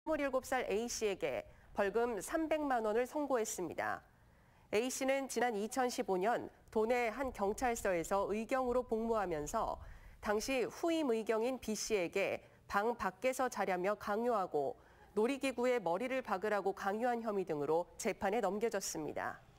27살 A씨에게 벌금 300만 원을 선고했습니다. A씨는 지난 2015년 도내 한 경찰서에서 의경으로 복무하면서 당시 후임 의경인 B씨에게 방 밖에서 자라며 강요하고 놀이기구에 머리를 박으라고 강요한 혐의 등으로 재판에 넘겨졌습니다.